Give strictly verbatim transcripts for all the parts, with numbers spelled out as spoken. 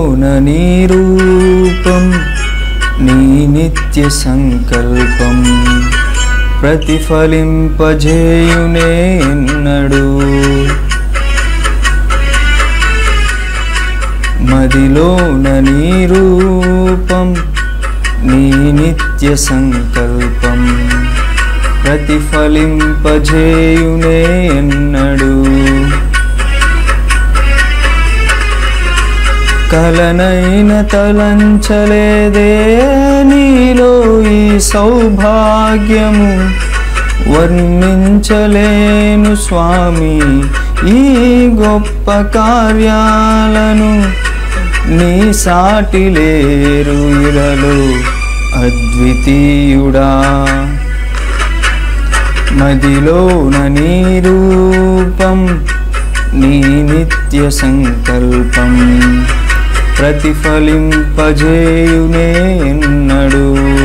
మదిలోన నీ రూపం నీ నిత్య సంకల్పం ప్రతిఫలింపజేయునే ఎన్నడు మదిలోన నీ రూపం నీ నిత్య సంకల్పం ప్రతిఫలింపజేయునే ఎన్నడు కలనైన తలంచలేదే నీలో ఈ సౌభాగ్యము వర్ణించలేను స్వామి ఈ గొప్ప కార్యాలను నీ సాటి లేరు ఇలలో అద్వితీయుడా మదిలోన నీ రూపం నీ నిత్య సంకల్పం ప్రతిఫలింపజేయునే ఎన్నడు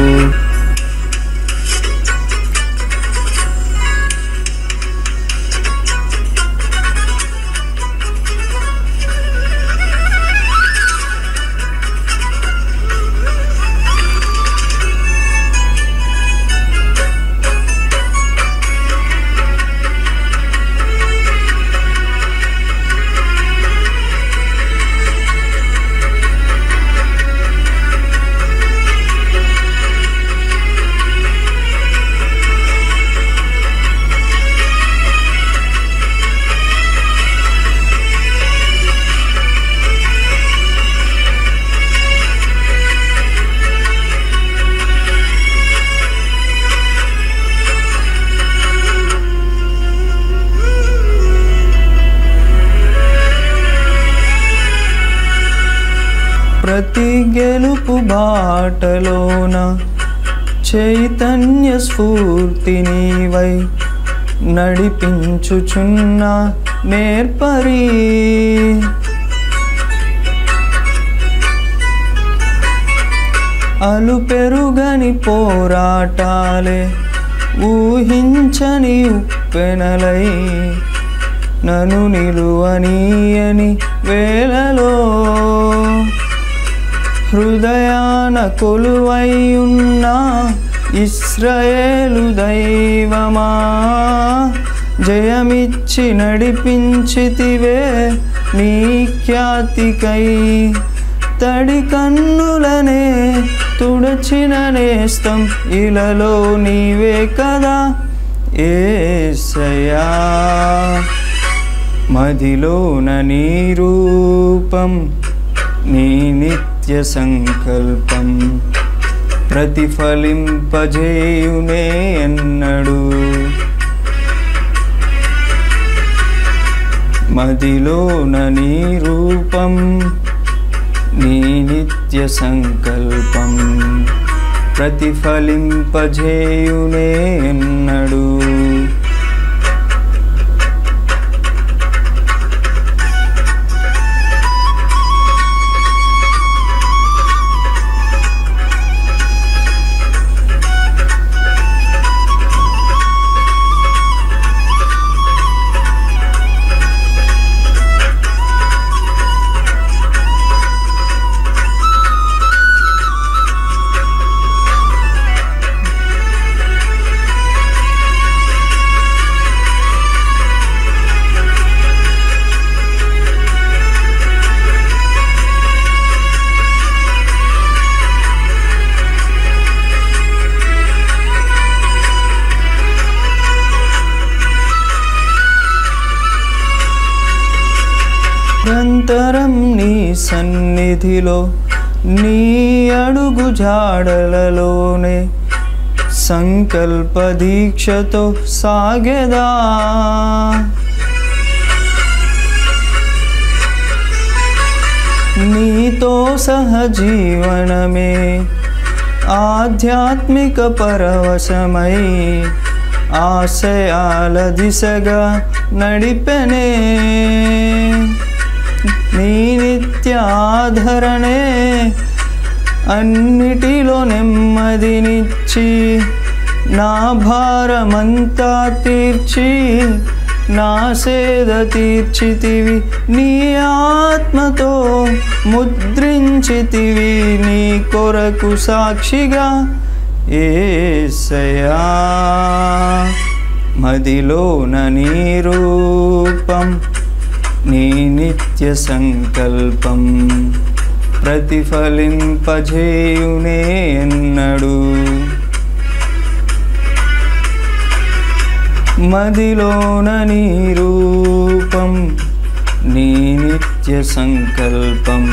ప్రతి గెలుపు బాటలోన చైతన్య స్ఫూర్తి నీవై నడిపించుచున్న నేర్పరి అలు పెరుగని పోరాటాలే ఊహించని ఉప్పెనలై నన్ను నిలువనీయని వేళలో హృదయాన కొలువైయున్న ఇశ్రాయేలు దైవమా జయమిచ్చి నడిపించితివే నీ ఖ్యాతికై తడి కన్నులనే తుడచిన నేస్తం ఇలలో నీవే కదా యేసయ్యా మదిలోన నీ రూపం నీ నిత్య సంకల్పం ప్రతిఫలింపజేయునే ఎన్నడు మదిలోన నీ రూపం నీ నిత్య సంకల్పం ప్రతిఫలింపజేయునే ఎన్నడు నిరంతరం నీ సన్నిధిలో నీ అడుగు జాడలలోనే సంకల్ప దీక్షతో సాగెదా నీతో సహజీవనమే ఆధ్యాత్మిక పరవశమై ఆశయాల దిశగా నడిపెనే నీ నిత్య ఆధరణే అన్నిటిలో నెమ్మదినిచ్చి నా భారమంతా తీర్చి నా సేద తీర్చితివి నీ ఆత్మతో ముద్రించితివి నీ కొరకు సాక్షిగా యేసయ్యా మదిలోన నీ రూపం నీ నిత్య సంకల్పం ప్రతిఫలింపజేయునే ఎన్నడు మదిలోన నీ రూపం నీ నిత్య సంకల్పం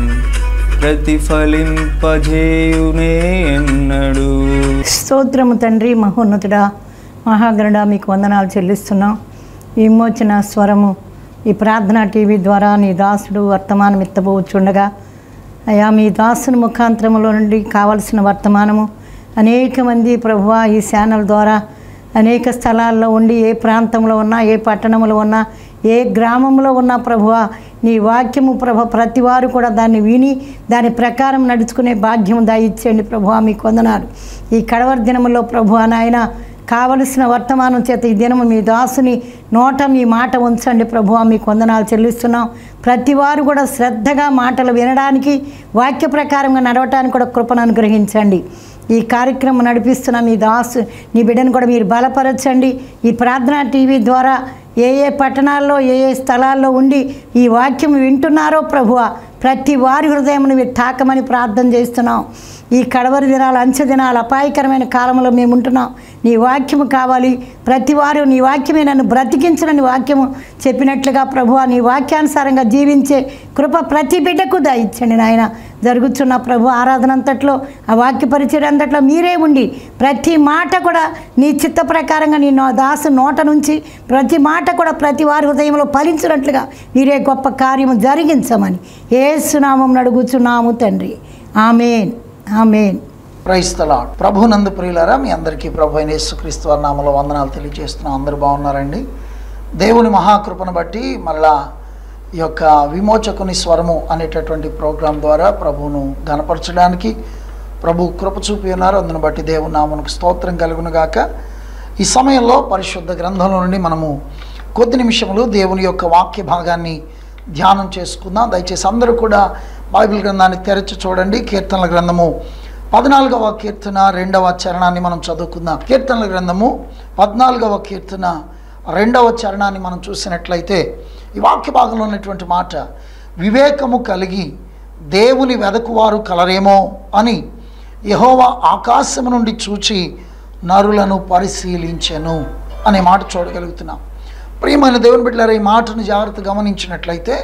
ప్రతిఫలింపజేయునే ఎన్నడు. స్తోత్రము తండ్రి, మహోన్నతుడా, మహాగణుడా, మీకు వందనాలు చెల్లిస్తున్నాం. ఈ విమోచన స్వరము ఈ ప్రార్థనా టీవీ ద్వారా నీ దాసుడు వర్తమానం ఎత్తబోచుండగా అయా మీ దాసుని ముఖాంతరములో నుండి కావలసిన వర్తమానము అనేక మంది ప్రభువా ఈ ఛానల్ ద్వారా అనేక స్థలాల్లో ఉండి ఏ ప్రాంతంలో ఉన్నా ఏ పట్టణంలో ఉన్నా ఏ గ్రామంలో ఉన్నా ప్రభువా నీ వాక్యము ప్రభ ప్రతి వారు కూడా దాన్ని విని దాని ప్రకారం నడుచుకునే భాగ్యం దయచేయండి ప్రభువా. మీకు వందనాలు. ఈ కడవరి దినములో ప్రభువా నాయన కావలసిన వర్తమానం చేత ఈ దినము మీ దాసుని నోట మీ మాట ఉంచండి ప్రభువా. మీకు వందనాలు చెల్లిస్తున్నాం. ప్రతి వారు కూడా శ్రద్ధగా మాటలు వినడానికి వాక్య ప్రకారంగా నడవటానికి కూడా కృపను అనుగ్రహించండి. ఈ కార్యక్రమం నడిపిస్తున్న మీ దాసు నీ బిడ్డను కూడా మీరు బలపరచండి. ఈ ప్రార్థనా టీవీ ద్వారా ఏ ఏ పట్టణాల్లో ఏ ఏ స్థలాల్లో ఉండి ఈ వాక్యం వింటున్నారో ప్రభువా ప్రతి వారి హృదయమును మీరు తాకమని ప్రార్థన చేస్తున్నాం. ఈ కడవరి దినాలు అంచె దినాలు అపాయకరమైన కాలంలో మేము ఉంటున్నాం. నీ వాక్యము కావాలి. ప్రతి వారు నీ వాక్యమే నన్ను బ్రతికించనని వాక్యము చెప్పినట్లుగా ప్రభువా నీ వాక్యానుసారంగా జీవించే కృప ప్రతి బిడ్డకు దయచండి నాయన. జరుగుతున్న ప్రభు ఆరాధన అంతట్లో ఆ వాక్య పరిచయం అంతట్లో మీరే ఉండి ప్రతి మాట కూడా నీ చిత్త ప్రకారంగా నీ దాసు నోట నుంచి ప్రతి మాట కూడా ప్రతి వారి హృదయంలో ఫలించినట్లుగా మీరే గొప్ప కార్యము జరిగించమని యేసు నామమున అడుగుచున్నాము తండ్రి. ఆమేన్, ఆమేన్. Praise the lord. ప్రభునందు ప్రియులారా, మీ అందరికీ ప్రభు అయిన యేసుక్రీస్తు వారి నామములో వందనాలు తెలియజేస్తున్నాం. అందరూ బాగున్నారండి? దేవుని మహాకృపను బట్టి మళ్ళా ఈ యొక్క విమోచకుని స్వరము అనేటటువంటి ప్రోగ్రాం ద్వారా ప్రభువును ఘనపరచడానికి ప్రభు కృప చూపి ఉన్నారు. అందును బట్టి దేవుని నామమునకు స్తోత్రం కలుగును గాక. ఈ సమయంలో పరిశుద్ధ గ్రంథంలో నుండి మనము కొద్ది నిమిషములు దేవుని యొక్క వాక్య భాగాన్ని ధ్యానం చేసుకుందాం. దయచేసి అందరూ కూడా బైబిల్ గ్రంథాన్ని తెరచి చూడండి. కీర్తనల గ్రంథము పద్నాలుగవ కీర్తన రెండవ చరణాన్ని మనం చదువుకుందాం. కీర్తనల గ్రంథము పద్నాలుగవ కీర్తన రెండవ చరణాన్ని మనం చూసినట్లయితే ఈ వాక్య భాగంలో ఉన్నటువంటి మాట, వివేకము కలిగి దేవుని వెదకువారు కలరేమో అని యెహోవా ఆకాశము నుండి చూచి నరులను పరిశీలించెను అనే మాట చూడగలుగుతున్నాం. ప్రియమైన దేవుని బిడ్డలారా, ఈ మాటను జాగ్రత్త గమనించినట్లయితే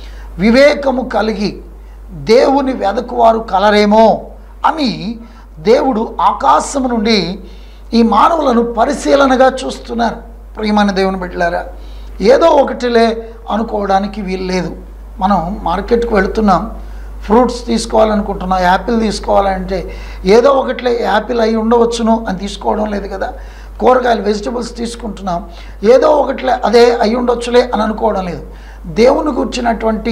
వివేకము కలిగి దేవుని వెదకువారు కలరేమో అని దేవుడు ఆకాశము నుండి ఈ మానవులను పరిశీలనగా చూస్తున్నారు. ప్రియమైన దేవుని బిడ్డలారా, ఏదో ఒకటిలే అనుకోవడానికి వీలు లేదు. మనం మార్కెట్కి వెళుతున్నాం, ఫ్రూట్స్ తీసుకోవాలనుకుంటున్నాం, యాపిల్ తీసుకోవాలంటే ఏదో ఒకటిలే యాపిల్ అయి ఉండవచ్చును అని తీసుకోవడం లేదు కదా. కూరగాయలు వెజిటబుల్స్ తీసుకుంటున్నాం, ఏదో ఒకటిలే అదే అయి ఉండొచ్చులే అని అనుకోవడం లేదు. దేవుని గురించినటువంటి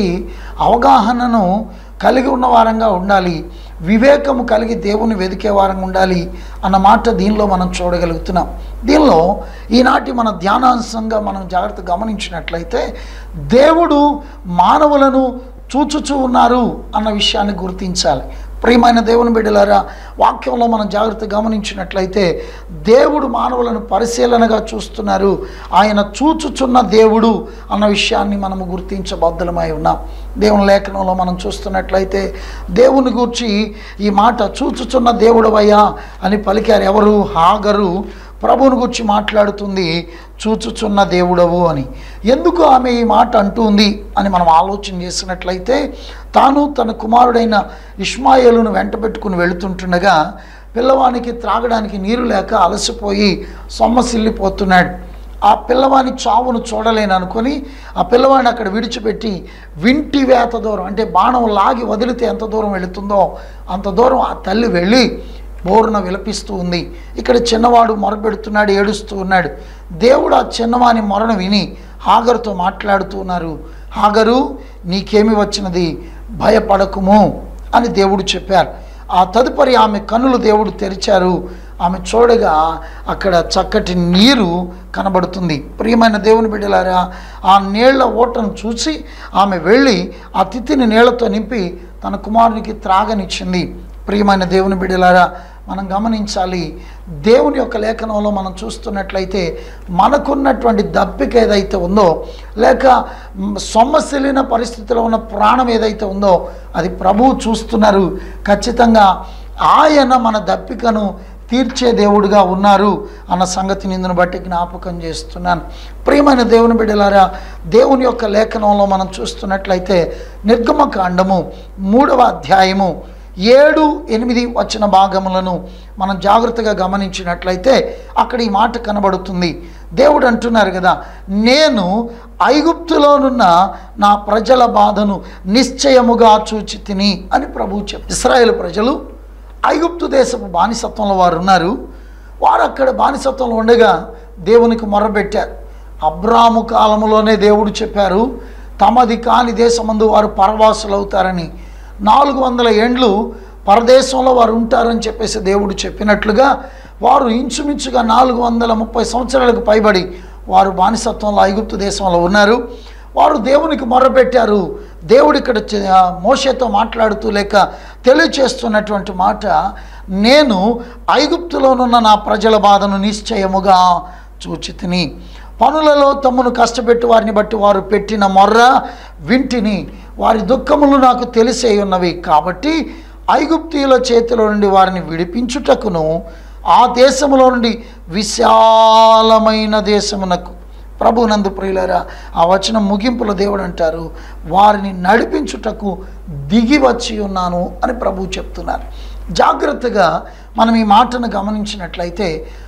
అవగాహనను కలిగి ఉన్న వారంగా ఉండాలి, వివేకము కలిగి దేవుని వెదికే వారంగా ఉండాలి అన్నమాట దీనిలో మనం చూడగలుగుతున్నాం. దీనిలో ఈనాటి మన ధ్యానాంశంగా మనం జాగ్రత్త గమనించినట్లయితే దేవుడు మానవులను చూచుచూ ఉన్నారు అన్న విషయాన్ని గుర్తించాలి. ప్రియమైన దేవుని బిడ్డలారా, వాక్యంలో మనం జాగ్రత్త గమనించినట్లయితే దేవుడు మానవులను పరిశీలనగా చూస్తున్నారు, ఆయన చూచుచున్న దేవుడు అన్న విషయాన్ని మనము గుర్తించబద్ధులమై ఉన్నాం. దేవుని లేఖనంలో మనం చూస్తున్నట్లయితే దేవుని గూర్చి ఈ మాట చూచుచున్న దేవుడవయ్యా అని పలికారు. ఎవరు? హాగరు ప్రభువుని గురించి మాట్లాడుతుంది, చూచుచున్న దేవుడవు అని. ఎందుకు ఆమె ఈ మాట అంటుంది అని మనం ఆలోచన చేసినట్లయితే, తాను తన కుమారుడైన ఇష్మాయేలును వెంట పెట్టుకుని వెళుతుంటుండగా పిల్లవానికి త్రాగడానికి నీరు లేక అలసిపోయి సొమ్మసిల్లిపోతున్నాడు. ఆ పిల్లవాని చావును చూడలేను అనుకొని ఆ పిల్లవాడిని అక్కడ విడిచిపెట్టి వింటి వేత దూరం, అంటే బాణం లాగి వదిలితే ఎంత దూరం వెళుతుందో అంత దూరం ఆ తల్లి వెళ్ళి బోరున విలపిస్తూ ఉంది. ఇక్కడ చిన్నవాడు మొరపెడుతున్నాడు, ఏడుస్తూ ఉన్నాడు. దేవుడు ఆ చిన్నవాని మొరను విని హాగరుతో మాట్లాడుతూ ఉన్నారు. హాగరు, నీకేమి వచ్చినది, భయపడకుము అని దేవుడు చెప్పారు. ఆ తదుపరి ఆమె కన్నులు దేవుడు తెరిచారు. ఆమె చూడగా అక్కడ చక్కటి నీరు కనబడుతుంది. ప్రియమైన దేవుని బిడ్డలారా, ఆ నీళ్ల ఓటను చూసి ఆమె వెళ్ళి ఆ తిత్తిని నీళ్లతో నింపి తన కుమారునికి త్రాగనిచ్చింది. ప్రియమైన దేవుని బిడ్డలారా, మనం గమనించాలి, దేవుని యొక్క లేఖనంలో మనం చూస్తున్నట్లయితే మనకున్నటువంటి దప్పిక ఏదైతే ఉందో, లేక సొమ్మసిలిన పరిస్థితిలో ఉన్న ప్రాణం ఏదైతే ఉందో అది ప్రభువు చూస్తున్నారు. ఖచ్చితంగా ఆయన మన దప్పికను తీర్చే దేవుడుగా ఉన్నారు అన్న సంగతిని ఇందును బట్టి జ్ఞాపకం చేస్తున్నాను. ప్రియమైన దేవుని బిడ్డలారా, దేవుని యొక్క లేఖనంలో మనం చూస్తున్నట్లయితే నిర్గమకాండము మూడవ అధ్యాయము ఏడు ఎనిమిది వచ్చిన భాగములను మనం జాగ్రత్తగా గమనించినట్లయితే అక్కడ ఈ మాట కనబడుతుంది. దేవుడు అంటున్నారు కదా, నేను ఐగుప్తులోనున్న నా ప్రజల బాధను నిశ్చయముగా చూచి తిని అని ప్రభువు చెప్పారు. ఇశ్రాయేలు ప్రజలు ఐగుప్తు దేశపు బానిసత్వంలో వారు ఉన్నారు. వారు అక్కడ బానిసత్వంలో ఉండగా దేవునికి మొర్రబెట్టారు. అబ్రాము కాలములోనే దేవుడు చెప్పారు, తమది కాని దేశమందు వారు పరవాసులు అవుతారని. నాలుగు వందల ఏండ్లు పరదేశంలో వారు ఉంటారని చెప్పేసి దేవుడు చెప్పినట్లుగా వారు ఇంచుమించుగా నాలుగు వందల ముప్పై సంవత్సరాలకు పైబడి వారు బానిసత్వంలో ఐగుప్తు దేశంలో ఉన్నారు. వారు దేవునికి మొర్రపెట్టారు. దేవుడు ఇక్కడ మోషేతో మాట్లాడుతూ లేక తెలియచేస్తున్నటువంటి మాట, నేను ఐగుప్తులోనున్న నా ప్రజల బాధను నిశ్చయముగా చూచితిని. పనులలో తమను కష్టపెట్టి వారిని బట్టి వారు పెట్టిన మొర్ర వింటిని. వారి దుఃఖములు నాకు తెలిసే ఉన్నవి. కాబట్టి ఐగుప్తీయుల చేతిలో నుండి వారిని విడిపించుటకును ఆ దేశములో నుండి విశాలమైన దేశమునకు, ప్రభునందు ప్రియులారా, ఆ వచనం ముగింపులో దేవుడు అంటారు, వారిని నడిపించుటకు దిగి వచ్చి ఉన్నాను అని ప్రభువు చెప్తున్నారు. జాగ్రత్తగా మనం ఈ మాటను గమనించినట్లయితే,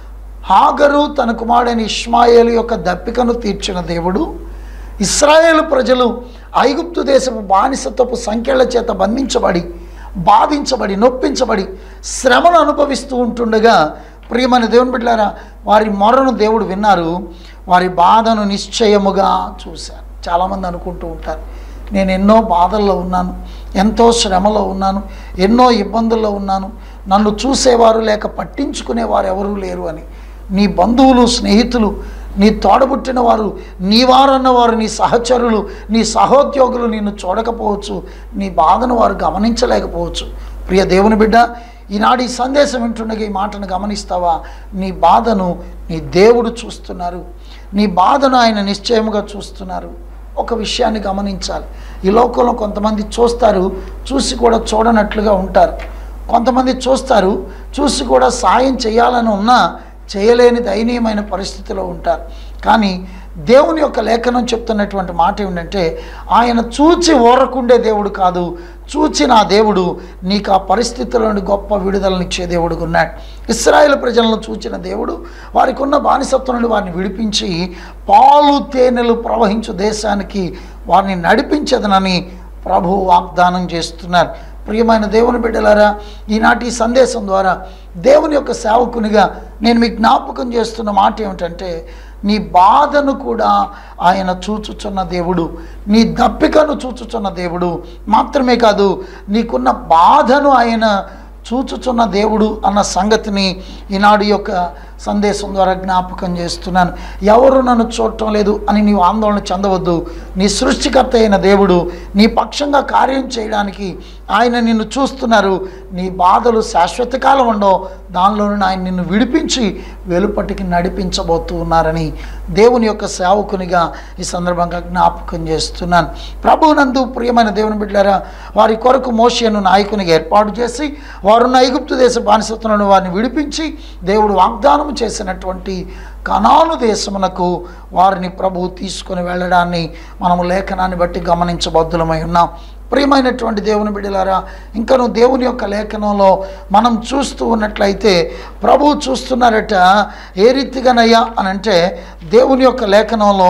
హాగరు తన కుమారుడైన ఇష్మాయేలు యొక్క దప్పికను తీర్చిన దేవుడు, ఇశ్రాయేలు ప్రజలు ఐగుప్తు దేశపు బానిసత్వపు సంఖ్యల చేత బంధించబడి బాధించబడి నొప్పించబడి శ్రమను అనుభవిస్తూ ఉంటుండగా, ప్రియమైన దేవుని బిడ్డలారా, వారి మొరను దేవుడు విన్నారు, వారి బాధను నిశ్చయముగా చూశారు. చాలామంది అనుకుంటూ ఉంటారు, నేను ఎన్నో బాధల్లో ఉన్నాను, ఎంతో శ్రమలో ఉన్నాను, ఎన్నో ఇబ్బందుల్లో ఉన్నాను, నన్ను చూసేవారు లేక పట్టించుకునేవారు ఎవరూ లేరు అని. నీ బంధువులు, స్నేహితులు, నీ తోడబుట్టిన వారు, నీ వారన్నవారు, నీ సహచరులు, నీ సహోద్యోగులు నిన్ను చూడకపోవచ్చు, నీ బాధను వారు గమనించలేకపోవచ్చు. ప్రియ దేవుని బిడ్డ, ఈనాడు ఈ సందేశం వింటుండగా ఈ మాటను గమనిస్తావా? నీ బాధను నీ దేవుడు చూస్తున్నారు. నీ బాధను ఆయన నిశ్చయముగా చూస్తున్నారు. ఒక విషయాన్ని గమనించాలి, ఈ లోకంలో కొంతమంది చూస్తారు, చూసి కూడా చూడనట్లుగా ఉంటారు. కొంతమంది చూస్తారు, చూసి కూడా సాయం చేయాలని ఉన్నా చేయలేని దయనీయమైన పరిస్థితిలో ఉంటారు. కానీ దేవుని యొక్క లేఖనం చెప్తున్నటువంటి మాట ఏమిటంటే, ఆయన చూచి ఓరకుండే దేవుడు కాదు, చూచి నా దేవుడు నీకు ఆ పరిస్థితుల నుండి గొప్ప విడుదలనిచ్చే దేవుడుగా ఉన్నాడు. ఇశ్రాయేలు ప్రజలను చూచిన దేవుడు వారికి ఉన్న బానిసత్వం నుండి వారిని విడిపించి పాలు తేనెలు ప్రవహించు దేశానికి వారిని నడిపించదనని ప్రభువు వాగ్దానం చేస్తున్నారు. ప్రియమైన దేవుని బిడ్డలారా, ఈనాటి సందేశం ద్వారా దేవుని యొక్క సేవకునిగా నేను మీకు జ్ఞాపకం చేస్తున్న మాట ఏమిటంటే, నీ బాధను కూడా ఆయన చూచుచున్న దేవుడు, నీ దప్పికను చూచుచున్న దేవుడు మాత్రమే కాదు, నీకున్న బాధను ఆయన చూచుచున్న దేవుడు అన్న సంగతిని ఈనాడు యొక్క సందేశం ద్వారా జ్ఞాపకం చేస్తున్నాను. ఎవరు నన్ను చూడటం లేదు అని నీవు ఆందోళన చెందవద్దు. నీ సృష్టికర్త అయిన దేవుడు నీ పక్షంగా కార్యం చేయడానికి ఆయన నిన్ను చూస్తున్నారు. నీ బాధలు శాశ్వత కాలం ఉండవు, దానిలో నుండి ఆయన నిన్ను విడిపించి వెలుపటికి నడిపించబోతూ ఉన్నారని దేవుని యొక్క సేవకునిగా ఈ సందర్భంగా జ్ఞాపకం చేస్తున్నాను. ప్రభువునందు ప్రియమైన దేవుని బిడ్డలారా, వారి కొరకు మోషేను నాయకునిగా ఏర్పాటు చేసి వారున్న ఐగుప్తు దేశ బానిసత్వంలో వారిని విడిపించి దేవుడు వాగ్దానం చేసినటువంటి కనాను దేశమునకు వారిని ప్రభువు తీసుకొని వెళ్ళడాన్ని మనము లేఖనాన్ని బట్టి గమనించబద్దులమై ఉన్నాం. ప్రియమైనటువంటి దేవుని బిడ్డలారా, ఇంకను దేవుని యొక్క లేఖనంలో మనం చూస్తూ ఉన్నట్లయితే ప్రభువు చూస్తున్నారట. ఏ రీతిగానయ్యా అని అంటే, దేవుని యొక్క లేఖనంలో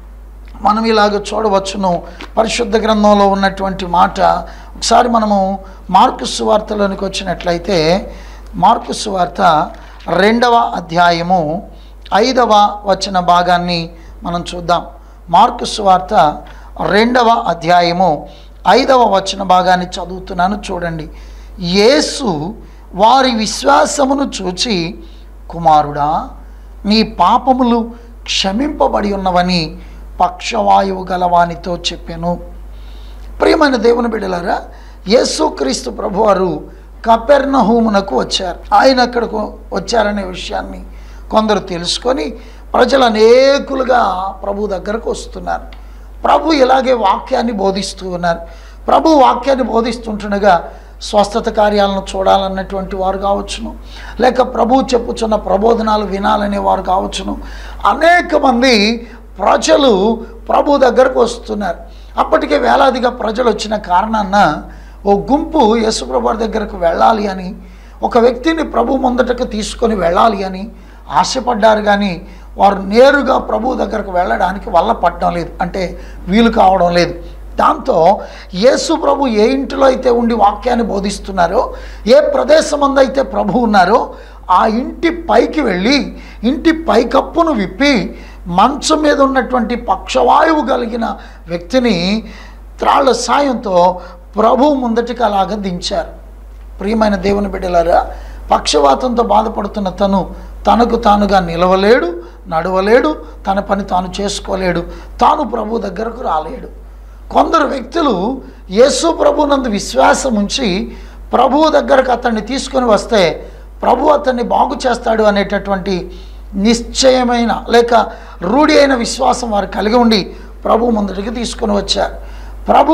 మనం ఇలాగ చూడవచ్చును. పరిశుద్ధ గ్రంథంలో ఉన్నటువంటి మాట ఒకసారి మనము మార్కు సువార్తలోనికి వచ్చినట్లయితే, మార్కు సువార్త రెండవ అధ్యాయము ఐదవ వచన భాగాన్ని మనం చూద్దాం. మార్కు సువార్త రెండవ అధ్యాయము ఐదవ వచన భాగాన్ని చదువుతున్నాను, చూడండి. యేసు వారి విశ్వాసమును చూచి, కుమారుడా, నీ పాపములు క్షమింపబడి ఉన్నవని పక్షవాయువు గలవానితో చెప్పెను. ప్రియమైన దేవుని బిడ్డలారా, యేసుక్రీస్తు ప్రభువారు కపెర్నహూమునకు వచ్చారు. ఆయన అక్కడకు వచ్చారనే విషయాన్ని కొందరు తెలుసుకొని ప్రజలు అనేకులుగా ప్రభు దగ్గరకు వస్తున్నారు. ప్రభు ఇలాగే వాక్యాన్ని బోధిస్తూ ఉన్నారు. ప్రభు వాక్యాన్ని బోధిస్తుంటుండగా స్వస్థత కార్యాలను చూడాలన్నటువంటి వారు కావచ్చును, లేక ప్రభు చెప్పుచున్న ప్రబోధనాలు వినాలనే వారు కావచ్చును, అనేక మంది ప్రజలు ప్రభు దగ్గరకు వస్తున్నారు. అప్పటికే వేలాదిగా ప్రజలు వచ్చిన కారణాన ఓ గుంపు యేసుప్రభు వారి దగ్గరకు వెళ్ళాలి అని, ఒక వ్యక్తిని ప్రభు ముందటకు తీసుకొని వెళ్ళాలి అని ఆశపడ్డారు. కానీ వారు నేరుగా ప్రభు దగ్గరకు వెళ్ళడానికి వల్ల పడడం లేదు, అంటే వీలు కావడం లేదు. దాంతో యేసు ప్రభు ఏ ఇంటిలో అయితే ఉండి వాక్యాన్ని బోధిస్తున్నారో, ఏ ప్రదేశం అయితే ప్రభు ఉన్నారో ఆ ఇంటి పైకి వెళ్ళి ఇంటి పైకప్పును విప్పి మంచం మీద ఉన్నటువంటి పక్షవాయువు కలిగిన వ్యక్తిని త్రాళ్ళ సాయంతో ప్రభు ముందటికి అలాగ దించారు. ప్రియమైన దేవుని బిడ్డలారా, పక్షవాతంతో బాధపడుతున్న తను తనకు తానుగా నిలవలేడు, నడవలేడు, తన పని తాను చేసుకోలేడు, తాను ప్రభు దగ్గరకు రాలేడు. కొందరు వ్యక్తులు యేసు ప్రభునందు విశ్వాసం ఉంచి ప్రభువు దగ్గరకు అతన్ని తీసుకొని వస్తే ప్రభు అతన్ని బాగు చేస్తాడు అనేటటువంటి నిశ్చయమైన లేక రూఢి అయిన విశ్వాసం వారు కలిగి ఉండి ప్రభు ముందటికి తీసుకొని వచ్చారు. ప్రభు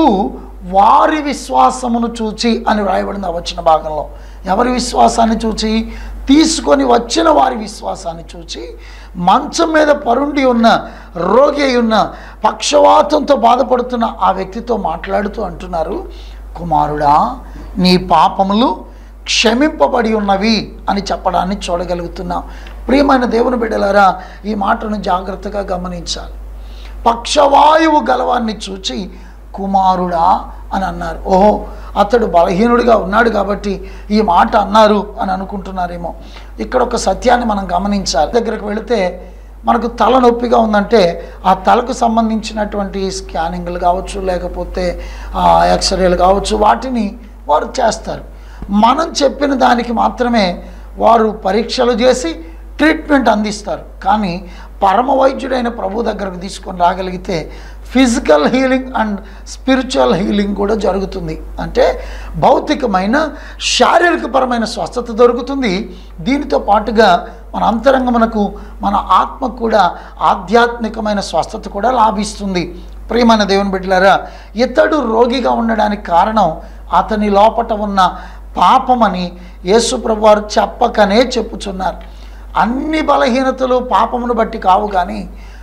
వారి విశ్వాసమును చూచి అని వ్రాయబడింది ఆ వచ్చిన భాగంలో. ఎవరి విశ్వాసాన్ని చూచి? తీసుకొని వచ్చిన వారి విశ్వాసాన్ని చూచి మంచం మీద పరుండి ఉన్న రోగి అయి ఉన్న పక్షవాతంతో బాధపడుతున్న ఆ వ్యక్తితో మాట్లాడుతూ అంటున్నారు, కుమారుడా, నీ పాపములు క్షమింపబడి ఉన్నవి అని చెప్పడాన్ని చూడగలుగుతున్నాం. ప్రియమైన దేవుని బిడ్డలారా, ఈ మాటను జాగ్రత్తగా గమనించాలి. పక్షవాయువు గలవాన్ని చూచి కుమారుడా అని అన్నారు. ఓహో, అతడు బలహీనుడిగా ఉన్నాడు కాబట్టి ఈ మాట అన్నారు అని అనుకుంటున్నారేమో. ఇక్కడ ఒక సత్యాన్ని మనం గమనించాలి. దగ్గరకు వెళితే మనకు తలనొప్పిగా ఉందంటే ఆ తలకు సంబంధించినటువంటి స్కానింగ్లు కావచ్చు, లేకపోతే ఎక్స్రేలు కావచ్చు, వాటిని వారు చేస్తారు. మనం చెప్పిన దానికి మాత్రమే వారు పరీక్షలు చేసి ట్రీట్మెంట్ అందిస్తారు. కానీ పరమ వైద్యుడైన ప్రభు దగ్గరకు తీసుకొని రాగలిగితే physical healing and spiritual healing కూడా జరుగుతుంది. అంటే భౌతికమైన శారీరకపరమైన స్వస్థత దొరుకుతుంది. దీనితో పాటుగా మన అంతరంగమునకు, మన ఆత్మకు కూడా ఆధ్యాత్మికమైన స్వస్థత కూడా లాభిస్తుంది. ప్రియమైన దేవుని బిడ్డలారా, ఇతడు రోగిగా ఉండడానికి కారణం అతని లోపట ఉన్న పాపమని యేసు ప్రభు వారు చెప్పకనే చెప్పుచున్నారు. అన్ని బలహీనతలు పాపమును బట్టి కావు, కానీ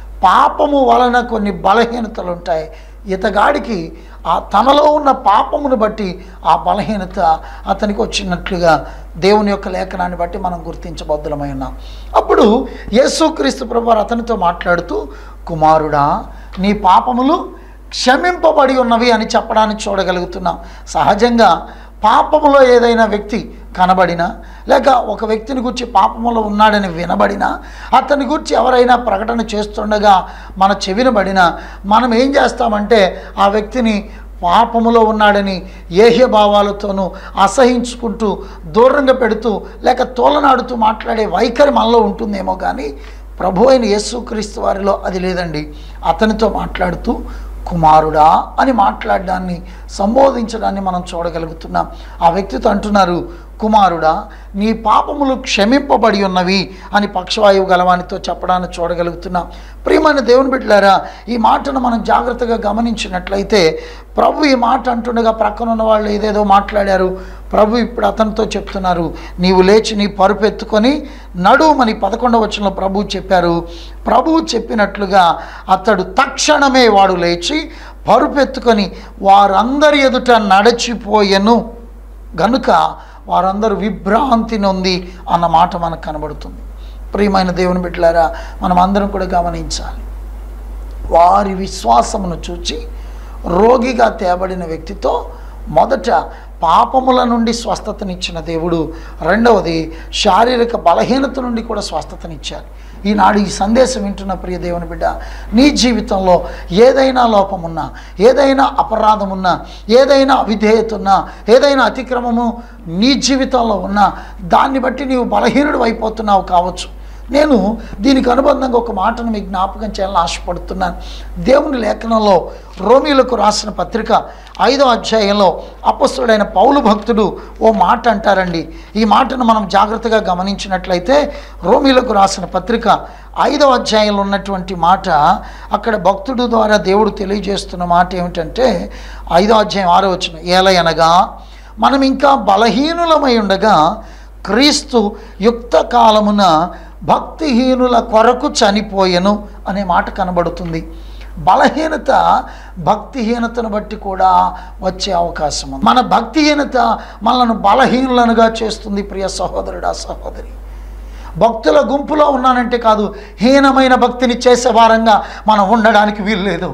పాపము వలన కొన్ని బలహీనతలు ఉంటాయి. ఇతగాడికి ఆ తనలో ఉన్న పాపమును బట్టి ఆ బలహీనత అతనికి వచ్చినట్లుగా దేవుని యొక్క లేఖనాన్ని బట్టి మనం గుర్తించబద్దులమై ఉన్నాం. అప్పుడు యేసుక్రీస్తు ప్రభువారు అతనితో మాట్లాడుతూ, కుమారుడా, నీ పాపములు క్షమింపబడి ఉన్నవి అని చెప్పడానికి చూడగలుగుతున్నాం. సహజంగా పాపములో ఏదైనా వ్యక్తి కనబడినా, లేక ఒక వ్యక్తిని గురించి పాపములో ఉన్నాడని వినబడినా, అతని గురించి ఎవరైనా ప్రకటన చేస్తుండగా మన చెవిన పడినా మనం ఏం చేస్తామంటే ఆ వ్యక్తిని పాపములో ఉన్నాడని ఏహ్య భావాలతోనూ అసహించుకుంటూ దూరంగా పెడుతూ లేక తోలనాడుతూ మాట్లాడే వైఖరి మనలో ఉంటుందేమో, కానీ ప్రభు అయిన యేసుక్రీస్తు వారిలో అది లేదండి. అతనితో మాట్లాడుతూ కుమారుడా అని మాట్లాడడాన్ని, సంబోధించడాన్ని మనం చూడగలుగుతున్నాం. ఆ వ్యక్తితో అంటున్నారు, కుమారుడా, నీ పాపములు క్షమింపబడి ఉన్నవి అని పక్షవాయువు గలవానితో చెప్పడాన్ని చూడగలుగుతున్నాం. ప్రియమైన దేవుని బిడ్డలారా, ఈ మాటను మనం జాగ్రత్తగా గమనించినట్లయితే ప్రభు ఈ మాట అంటుండగా ప్రక్కన ఉన్న వాళ్ళు ఏదేదో మాట్లాడారు. ప్రభు ఇప్పుడు అతనితో చెప్తున్నారు, నీవు లేచి నీ పరుపు ఎత్తుకొని నడుమని పదకొండవ వచనంలో ప్రభు చెప్పారు. ప్రభువు చెప్పినట్లుగా అతడు తక్షణమే వాడు లేచి పరుపు ఎత్తుకొని వారందరి ఎదుట నడిచిపోయెను గనుక వారందరూ విభ్రాంతి నొంది అన్న మాట మనకు కనబడుతుంది. ప్రియమైన దేవుని బిడ్డలారా, మనం అందరం కూడా గమనించాలి. వారి విశ్వాసమును చూచి రోగిగా తేబడిన వ్యక్తితో మొదట పాపముల నుండి స్వస్థతనిచ్చిన దేవుడు, రెండవది శారీరక బలహీనత నుండి కూడా స్వస్థతనిచ్చారు. ఈనాడు ఈ సందేశం వింటున్న ప్రియ దేవుని బిడ్డ, నీ జీవితంలో ఏదైనా లోపమున్నా, ఏదైనా అపరాధమున్నా, ఏదైనా అవిధేయత ఉన్నా, ఏదైనా అతిక్రమము నీ జీవితంలో ఉన్నా, దాన్ని బట్టి నీవు బలహీనుడు అయిపోతున్నావు కావచ్చు. నేను దీనికి అనుబంధంగా ఒక మాటను మీకు జ్ఞాపకం చేయాలని ఆశపడుతున్నాను. దేవుని లేఖనంలో రోమీలకు రాసిన పత్రిక ఐదో అధ్యాయంలో అపొస్తలుడైన పౌలు భక్తుడు ఓ మాట అంటారండి. ఈ మాటను మనం జాగ్రత్తగా గమనించినట్లయితే రోమీలకు రాసిన పత్రిక ఐదో అధ్యాయంలో ఉన్నటువంటి మాట, అక్కడ భక్తుడు ద్వారా దేవుడు తెలియజేస్తున్న మాట ఏమిటంటే, ఐదో అధ్యాయం ఆరో వచనం, ఏలయనగా మనం ఇంకా బలహీనులమై ఉండగా క్రీస్తు యుక్త కాలమున భక్తిహీనుల కొరకు చనిపోయెను అనే మాట కనబడుతుంది. బలహీనత భక్తిహీనతను బట్టి కూడా వచ్చే అవకాశం ఉంది. మన భక్తిహీనత మనల్ని బలహీనులనుగా చేస్తుంది. ప్రియ సహోదరుడా, సహోదరి, భక్తుల గుంపులో ఉన్నానంటే కాదు, హీనమైన భక్తిని చేసే వారంగా మనం ఉండడానికి వీలు లేదు.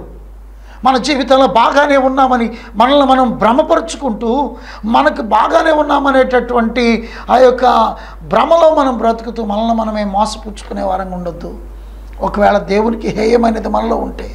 మన జీవితంలో బాగానే ఉన్నామని మనల్ని మనం భ్రమపరుచుకుంటూ మనకు బాగానే ఉన్నామనేటటువంటి ఆ యొక్క భ్రమలో మనం బ్రతుకుతూ మనల్ని మనమే మోసపుచ్చుకునే వారంగా ఉండొద్దు. ఒకవేళ దేవునికి హేయమైనది మనలో ఉంటే,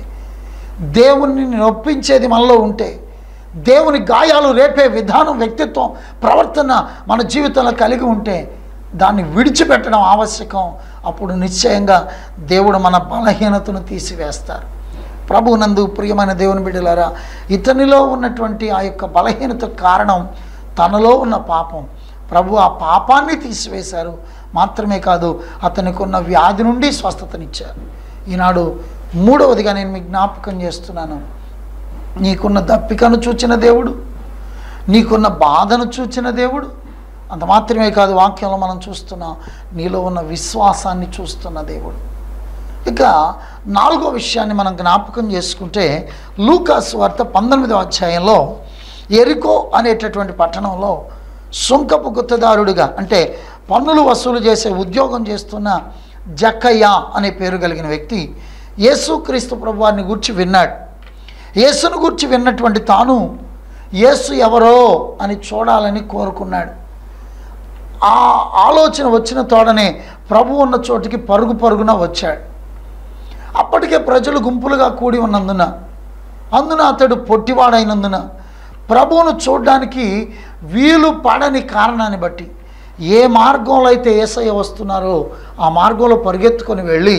దేవుణ్ణి నొప్పించేది మనలో ఉంటే, దేవుని గాయాలు రేపే విధానం, వ్యక్తిత్వం, ప్రవర్తన మన జీవితంలో కలిగి ఉంటే దాన్ని విడిచిపెట్టడం ఆవశ్యకం. అప్పుడు నిశ్చయంగా దేవుడు మన బలహీనతను తీసివేస్తారు. ప్రభువునందు ప్రియమైన దేవుని బిడ్డలారా, ఇతనిలో ఉన్నటువంటి ఆ యొక్క బలహీనత కారణం తనలో ఉన్న పాపం. ప్రభు ఆ పాపాన్ని తీసివేశారు. మాత్రమే కాదు, అతనికి ఉన్న వ్యాధి నుండి స్వస్థతనిచ్చారు. ఈనాడు మూడవదిగా నేను మీకు జ్ఞాపకం చేస్తున్నాను, నీకున్న దప్పికను చూచిన దేవుడు, నీకున్న బాధను చూచిన దేవుడు, అంత మాత్రమే కాదు, వాక్యంలో మనం చూస్తున్నాం నీలో ఉన్న విశ్వాసాన్ని చూస్తున్న దేవుడు. ఇక నాలుగో విషయాన్ని మనం జ్ఞాపకం చేసుకుంటే, లూకాసు వార్త పంతొమ్మిదవ అధ్యాయంలో ఎరికో అనేటటువంటి పట్టణంలో సుంకపు గుత్తదారుడిగా, అంటే పన్నులు వసూలు చేసే ఉద్యోగం చేస్తున్న జక్కయ్య అనే పేరు కలిగిన వ్యక్తి యేసుక్రీస్తు ప్రభువారిని గూర్చి విన్నాడు. యేసును గూర్చి విన్నటువంటి తాను యేసు ఎవరో అని చూడాలని కోరుకున్నాడు. ఆ ఆలోచన వచ్చిన తోడనే ప్రభు ఉన్న చోటికి పరుగు పరుగున వచ్చాడు. అప్పటికే ప్రజలు గుంపులుగా కూడి ఉన్నందున, అందున అతడు పొట్టివాడైనందున ప్రభువును చూడడానికి వీలు పడని కారణాన్ని బట్టి ఏ మార్గంలో అయితే యేసయ్య వస్తున్నారో ఆ మార్గంలో పరిగెత్తుకొని వెళ్ళి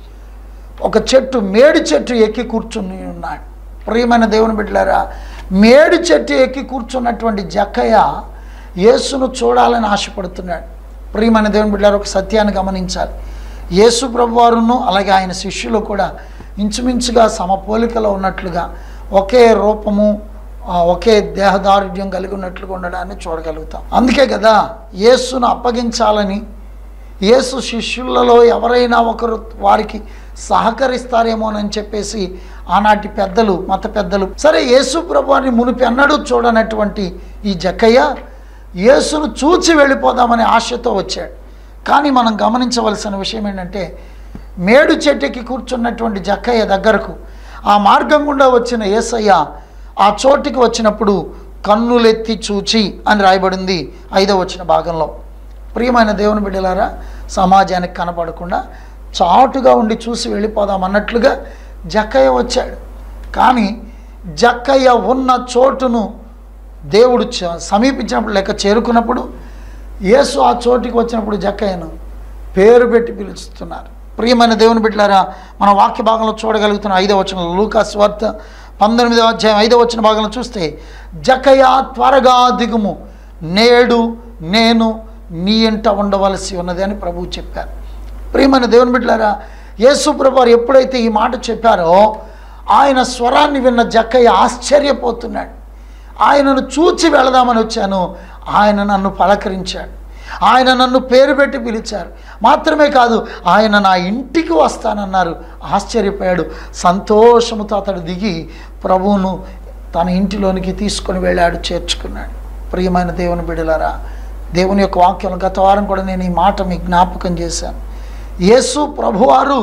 ఒక చెట్టు, మేడి చెట్టు ఎక్కి కూర్చుని ఉన్నాడు. ప్రియమైన దేవుని బిడ్డలారా, మేడి చెట్టు ఎక్కి కూర్చున్నటువంటి జక్కయ్య యేసును చూడాలని ఆశపడుతున్నాడు. ప్రియమైన దేవుని బిడ్డలారా, ఒక సత్యాన్ని గమనించాలి. యేసు ప్రభువారును అలాగే ఆయన శిష్యులు కూడా ఇంచుమించుగా సమపోలికలో ఉన్నట్లుగా, ఒకే రూపము, ఒకే దేహదారుఢ్యం కలిగి ఉన్నట్లుగా ఉండడాన్ని చూడగలుగుతాం. అందుకే కదా యేసును అప్పగించాలని, యేసు శిష్యులలో ఎవరైనా ఒకరు వారికి సహకరిస్తారేమోనని చెప్పేసి ఆనాటి పెద్దలు, మత పెద్దలు, సరే యేసు ప్రభువారిని మునిపి అన్నడూ చూడనటువంటి ఈ జక్కయ్య యేసును చూచి వెళ్ళిపోదామనే ఆశతో వచ్చాడు. కానీ మనం గమనించవలసిన విషయం ఏంటంటే, మేడు చెట్టుకి కూర్చున్నటువంటి జక్కయ్య దగ్గరకు ఆ మార్గం గుండా వచ్చిన యేసయ్య ఆ చోటికి వచ్చినప్పుడు కన్నులెత్తి చూచి అని రాయబడింది ఐదవ వచన భాగంలో. ప్రియమైన దేవుని బిడ్డలారా, సమాజానికి కనపడకుండా చాటుగా ఉండి చూసి వెళ్ళిపోదాం అన్నట్లుగా జక్కయ్య వచ్చాడు. కానీ జక్కయ్య ఉన్న చోటును దేవుడు సమీపించినప్పుడు, లేక చేరుకున్నప్పుడు, యేసు ఆ చోటికి వచ్చినప్పుడు జక్కయ్యను పేరు పెట్టి పిలుస్తున్నారు. ప్రియమైన దేవుని బిడ్డలారా, మన వాక్య భాగంలో చూడగలుగుతున్న ఐదవ వచనంలో, లూకాసు వార్త పంతొమ్మిదవ అధ్యాయం ఐదవ వచన భాగంలో చూస్తే, జక్కయ్య త్వరగా దిగుము, నేడు నేను నీ ఇంట ఉండవలసి ఉన్నది అని ప్రభువు చెప్పారు. ప్రియమైన దేవుని బిడ్డలారా, యేసు ప్రభువారు ఎప్పుడైతే ఈ మాట చెప్పారో ఆయన స్వరాన్ని విన్న జక్కయ్య ఆశ్చర్యపోతున్నాడు. ఆయనను చూచి వెళదామని వచ్చాను, ఆయన నన్ను పలకరించాడు, ఆయన నన్ను పేరు పెట్టి పిలిచారు. మాత్రమే కాదు, ఆయన నా ఇంటికి వస్తానన్నారు. ఆశ్చర్యపోయాడు. సంతోషముతో అతడు దిగి ప్రభువును తన ఇంటిలోనికి తీసుకొని వెళ్ళాడు, చేర్చుకున్నాడు. ప్రియమైన దేవుని బిడ్డలారా, దేవుని యొక్క వాక్యం గత వారం కూడా నేను ఈ మాట మీకు జ్ఞాపకం చేశాను. యేసు ప్రభువారు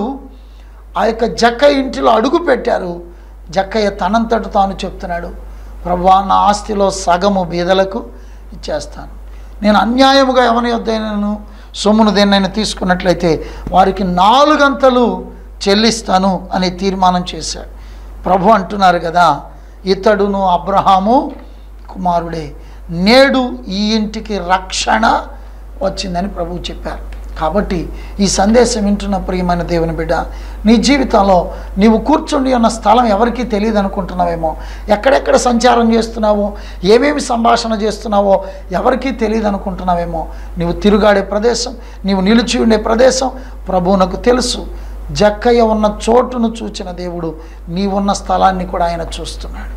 ఆ యొక్క జక్కయ్య ఇంటిలో అడుగు పెట్టారు. జక్కయ్య తనంతట తాను చెప్తున్నాడు, ప్రభువా, నా ఆస్తిలో సగము బీదలకు, ఇచ్చేస్తాను. నేను అన్యాయముగా ఎవరి యొద్దైనను సొమ్మును దేన్నైనా తీసుకున్నట్లయితే వారికి నాలుగంతలు చెల్లిస్తాను అని తీర్మానం చేశాడు. ప్రభు అంటున్నారు కదా, ఇతడును అబ్రహాము కుమారుడే, నేడు ఈ ఇంటికి రక్షణ వచ్చిందని ప్రభువు చెప్పారు. కాబట్టి ఈ సందేశం వింటున్న ప్రియమైన దేవుని బిడ్డ, నీ జీవితంలో నీవు కూర్చుండి ఉన్న స్థలం ఎవరికీ తెలియదు అనుకుంటున్నావేమో, ఎక్కడెక్కడ సంచారం చేస్తున్నావో, ఏమేమి సంభాషణ చేస్తున్నావో ఎవరికీ తెలియదు అనుకుంటున్నావేమో. నీవు తిరుగాడే ప్రదేశం, నీవు నిలిచి ఉండే ప్రదేశం ప్రభువునకు తెలుసు. జక్కయ్య ఉన్న చోటును చూచిన దేవుడు నీవున్న స్థలాన్ని కూడా ఆయన చూస్తున్నాడు.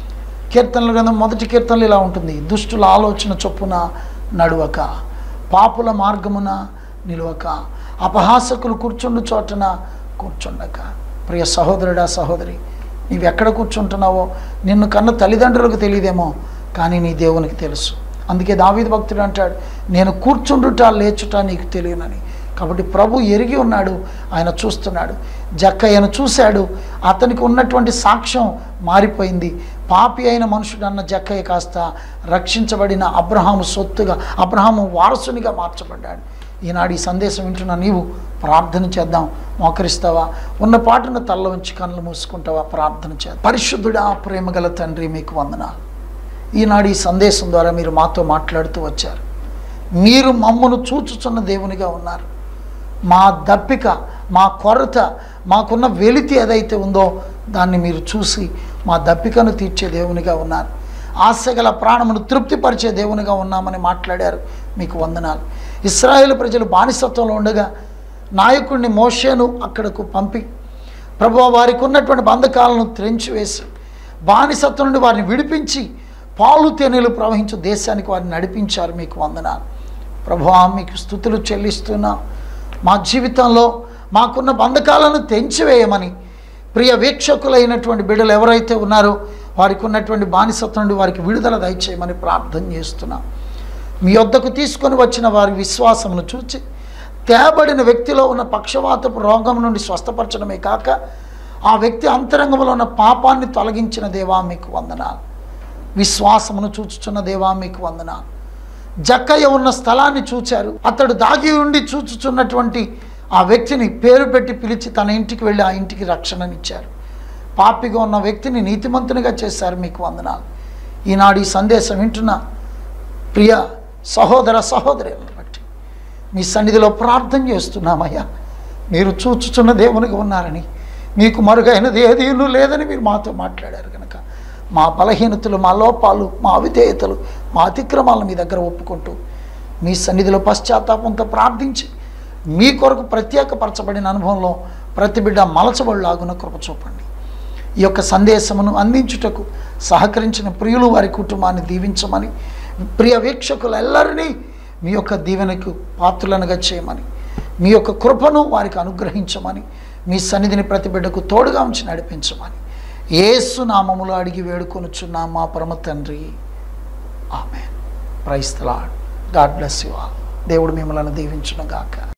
కీర్తనల గ్రంథం మొదటి కీర్తనలు ఇలా ఉంటుంది, దుష్టుల ఆలోచన చొప్పున నడువక, పాపుల మార్గమున నిలువక, అపహాసకులు కూర్చుండు చోటన కూర్చుండక. ప్రియ సహోదరుడా సహోదరి, నీవు ఎక్కడ కూర్చుంటున్నావో నిన్ను కన్న తల్లిదండ్రులకు తెలియదేమో, కానీ నీ దేవునికి తెలుసు. అందుకే దావీదు భక్తుడు అంటాడు, నేను కూర్చుండుట లేచుట నీకు తెలియనని. కాబట్టి ప్రభు ఎరిగి ఉన్నాడు, ఆయన చూస్తున్నాడు. జక్కయ్యను చూశాడు, అతనికి ఉన్నటువంటి సాక్ష్యం మారిపోయింది. పాపి అయిన మనుషుడు అన్న జక్కయ్య కాస్త రక్షించబడిన అబ్రహాము సొత్తుగా, అబ్రహాము వారసునిగా మార్చబడ్డాడు. ఈనాడు ఈ సందేశం వింటున్న నీవు ప్రార్థన చేద్దాం. మోకరిస్తావా? ఉన్న పాటను తల్ల ఉంచి కళ్ళు మూసుకుంటావా? ప్రార్థన చేద్దాం. పరిశుద్ధుడా, ప్రేమగల తండ్రి, మీకు వందనాలు. ఈనాడు ఈ సందేశం ద్వారా మీరు మాతో మాట్లాడుతూ వచ్చారు. మీరు మమ్మను చూచుచున్న దేవునిగా ఉన్నారు. మా దప్పిక, మా కొరత, మాకున్న వెలితి ఏదైతే ఉందో దాన్ని మీరు చూసి మా దప్పికను తీర్చే దేవునిగా ఉన్నారు. ఆశగల ప్రాణమును తృప్తిపరిచే దేవునిగా ఉన్నామని మాట్లాడారు. మీకు వందనాలు. ఇశ్రాయేలు ప్రజలు బానిసత్వంలో ఉండగా నాయకుడిని మోషేను అక్కడకు పంపి ప్రభువా వారికి ఉన్నటువంటి బంధకాలను త్రెంచివేసి బానిసత్వం నుండి వారిని విడిపించి పాలు తేనెలు ప్రవహించు దేశానికి వారిని నడిపించారు. మీకు వందనాలు. ప్రభువా మీకు స్తుతులు చెల్లిస్తున్నా. మా జీవితంలో మాకున్న బంధకాలను తెంచివేయమని ప్రియ వీక్షకులైనటువంటి బిడ్డలు ఎవరైతే ఉన్నారో వారికి ఉన్నటువంటి బానిసత్వం నుండి వారికి విడుదల దయచేయమని ప్రార్థన చేస్తున్నాం. మీ వద్దకు తీసుకొని వచ్చిన వారి విశ్వాసమును చూచి తేబడిన వ్యక్తిలో ఉన్న పక్షవాతపు రోగం నుండి స్వస్థపరచడమే కాక ఆ వ్యక్తి అంతరంగంలో ఉన్న పాపాన్ని తొలగించిన దేవా మీకు వందనాలు. విశ్వాసమును చూచుచున్న దేవా మీకు వందనాలు. జక్కయ్య ఉన్న స్థలాన్ని చూచారు. అతడు దాగి ఉండి చూచుచున్నటువంటి ఆ వ్యక్తిని పేరు పెట్టి పిలిచి తన ఇంటికి వెళ్ళి ఆ ఇంటికి రక్షణనిచ్చారు. పాపిగా ఉన్న వ్యక్తిని నీతిమంతునిగా చేశారు. మీకు వందనాలు. ఈనాడు ఈ సందేశం వింటున్న ప్రియ సహోదర సహోదరులను బట్టి మీ సన్నిధిలో ప్రార్థన చేస్తున్నామయ్యా. మీరు చూచుచున్న దేవునిగా ఉన్నారని, మీకు మరుగైనది ఏదీను లేదని మీరు మాతో మాట్లాడారు కనుక మా బలహీనతలు, మా లోపాలు, మా అవిధేయతలు, మా అతిక్రమాలను మీ దగ్గర ఒప్పుకుంటూ మీ సన్నిధిలో పశ్చాత్తాపంతో ప్రార్థించి మీ కొరకు ప్రత్యేకపరచబడిన అనుభవంలో ప్రతి బిడ్డ మలచబడిలాగున కృప చూపండి. ఈ యొక్క సందేశమును అందించుటకు సహకరించిన ప్రియులు వారి కుటుంబాన్ని దీవించమని, ప్రియ వీక్షకులెల్లరినీ మీ యొక్క దీవెనకు పాత్రులనుగా చేయమని, మీ యొక్క కృపను వారికి అనుగ్రహించమని, మీ సన్నిధిని ప్రతి బిడ్డకు తోడుగా ఉంచి నడిపించమని యేసు నామములో అడిగి వేడుకొనుచున్నా మా పరమ తండ్రి, ఆమేన్. Praise the lord. God bless you all. దేవుడు మిమ్మల్ని దీవించును గాక.